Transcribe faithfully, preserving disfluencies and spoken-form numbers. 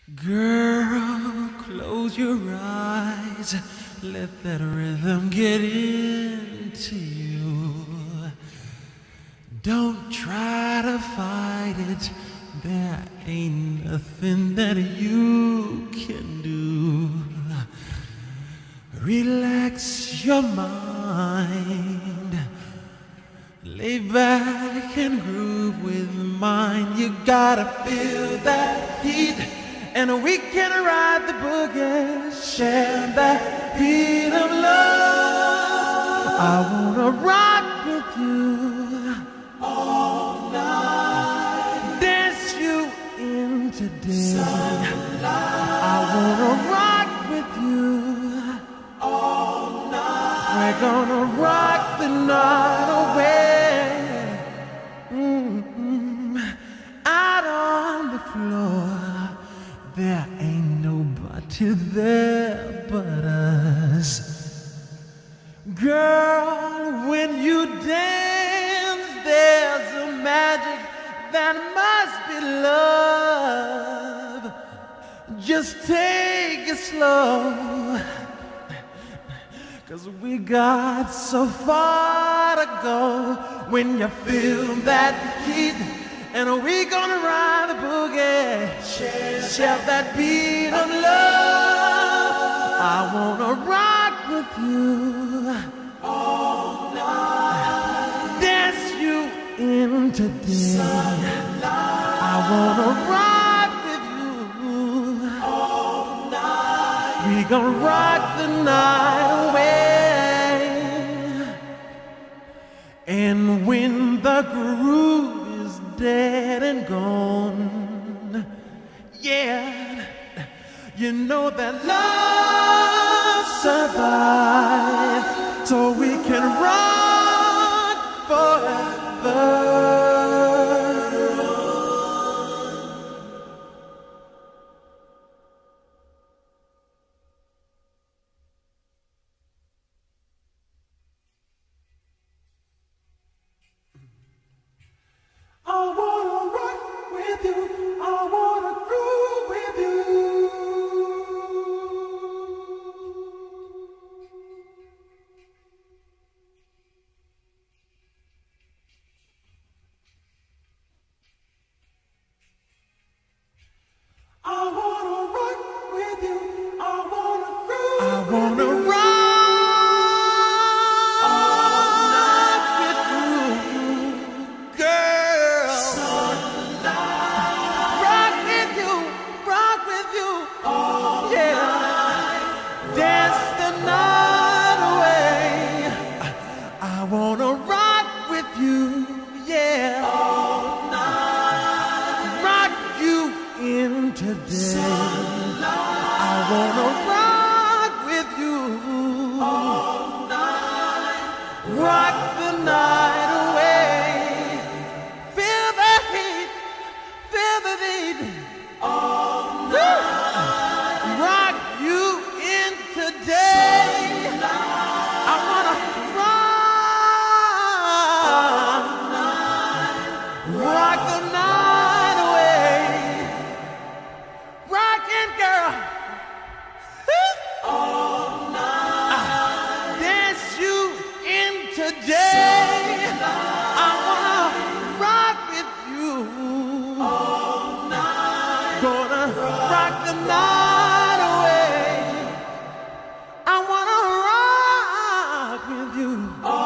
Girl, close your eyes, let that rhythm get into you. Don't try to fight it, there ain't nothing that you can do. Relax your mind, lay back and groove with mine. You gotta feel that heat, and we can ride the boogie, share that beat of love. I wanna rock with you all night, dance you in today. I wanna rock with you all night. We're gonna rock the night away. Mm-hmm. Out on the floor, there ain't nobody there but us. Girl, when you dance, there's a magic that must be love. Just take it slow, 'cause we got so far to go. When you feel that heat, and we gonna ride the boogie, share, share that beat of love. I wanna rock with you all night, dance you in today. I wanna rock with you all night. We gonna rock the night away. And when the groove is dead and gone, yeah, you know that love survives, so we can rock forever. I wanna rock with you, I wanna groove with you. I wanna rock with you, I wanna groove. I wanna rock all night with you, girl. Rock with you, rock with you, oh yeah. Dance the night away. I wanna rock with you, yeah. All night. Rock you in today. I wanna rock with you all night. Rock the night away. Feel the heat, feel the beat all night. Rock you in today. I wanna rock, rock the night away. Rockin' girl, all night. Dance you in today. I wanna rock with you all night. Gonna rock the night away. I wanna rock with you.